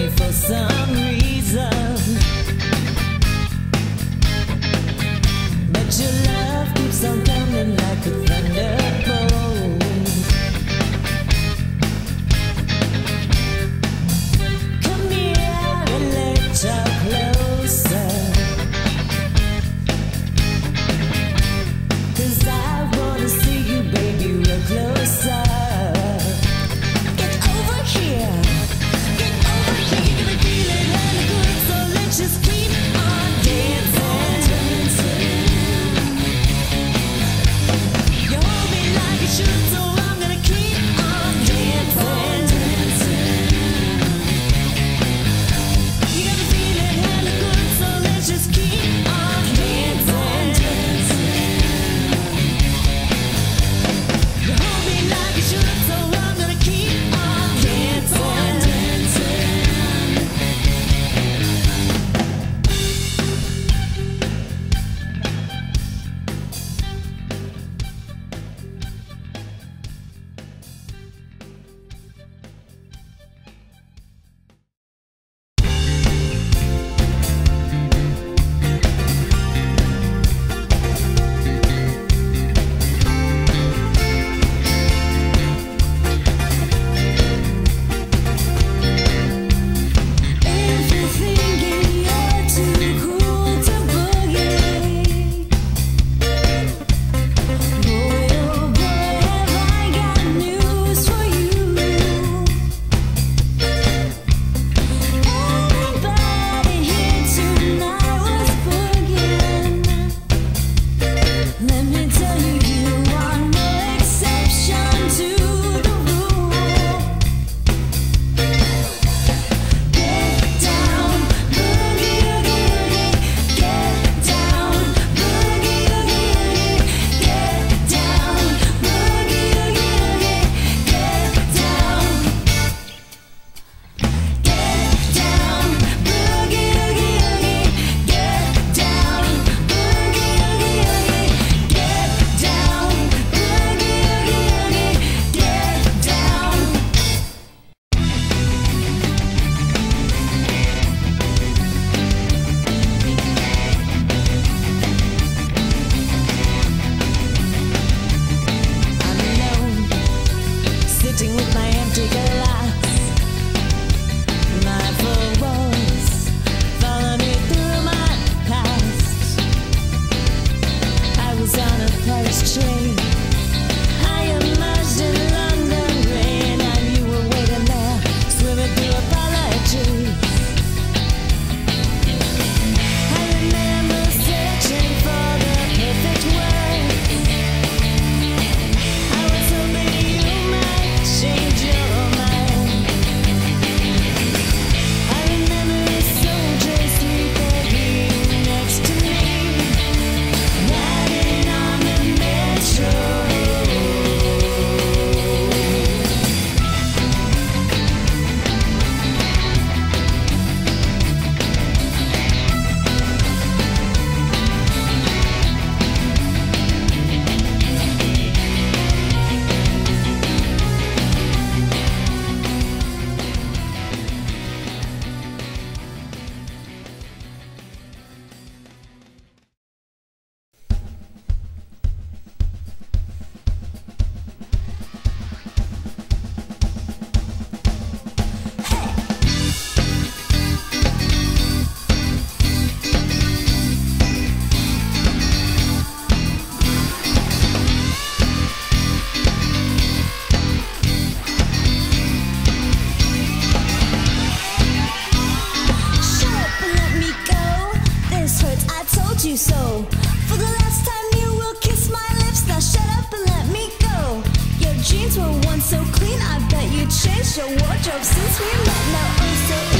me for some reason, but your love keeps on coming like a thunderbolt. Come here and let's talk closer, 'cause I wanna see you, baby, real closer. Get over here, get over here. You're gonna feel it really good, so let's just keep on dancing. You hold me like you should, so I'm gonna keep on dancing. You got me feeling hella good, so let's just keep on dancing. You hold me like you should, so I'm gonna keep on dancing. If you're thinking you're too cool to boogie, boy oh boy have I got news for you. Everybody here tonight was boogieing. Let me tell you, you are no exception to the rule. Get down, boogie oogie oogie. Get down, boogie oogie oogie. Get down, boogie oogie oogie. Get down. Get down, boogie oogie oogie. Get down, boogie oogie oogie. Get down, boogie oogie oogie. Get down. I'm alone, sitting with my empty glass. My four walls follow me through my past. I was on a Paris train, I emerged in London rain, and you were waiting there, swimming through apologies. I remember searching for the perfect words. I was hoping you might change your mind. I remember a soldier sleeping next to me, riding on the metro. Shut up and let me go. This hurts, I told you so. For the last time you will kiss my lips. Now shut up and let me go. Your jeans were once so clean, I bet you changed your wardrobe since we met. Now oh so